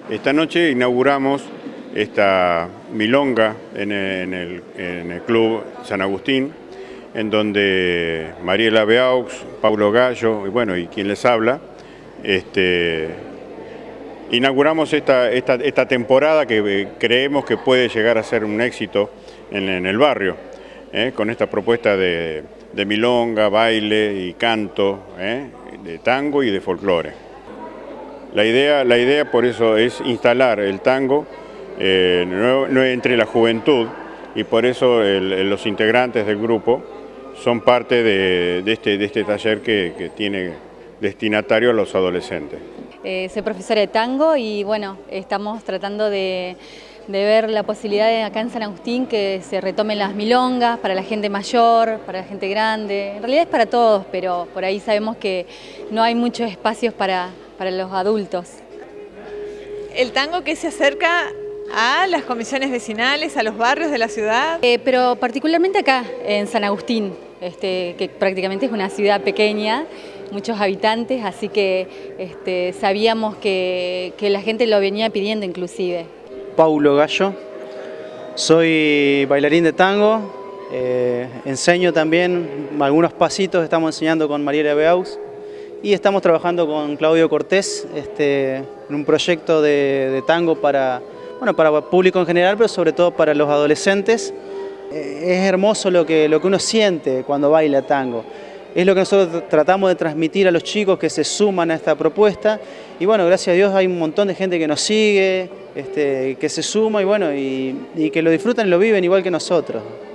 Esta noche inauguramos esta milonga en el Club San Agustín, en donde Mariela Beaux, Paulo Gallo y quien les habla, inauguramos esta temporada que creemos que puede llegar a ser un éxito en el barrio, con esta propuesta de milonga, baile y canto, de tango y de folclore. La idea por eso es instalar el tango entre la juventud, y por eso los integrantes del grupo son parte de este taller que tiene destinatario a los adolescentes. Soy profesora de tango y bueno, estamos tratando de ver la posibilidad de acá en San Agustín que se retomen las milongas para la gente mayor, para la gente grande. En realidad es para todos, pero por ahí sabemos que no hay muchos espacios para los adultos. El tango que se acerca a las comisiones vecinales, a los barrios de la ciudad. Pero particularmente acá en San Agustín, que prácticamente es una ciudad pequeña, muchos habitantes, así que sabíamos que la gente lo venía pidiendo inclusive. Paulo Gallo, soy bailarín de tango, enseño también algunos pasitos, estamos enseñando con Mariela Beaux y estamos trabajando con Claudio Cortés en un proyecto de tango para público en general, pero sobre todo para los adolescentes. Es hermoso lo que uno siente cuando baila tango. Es lo que nosotros tratamos de transmitir a los chicos que se suman a esta propuesta. Y bueno, gracias a Dios hay un montón de gente que nos sigue, que se suma y que lo disfrutan y lo viven igual que nosotros.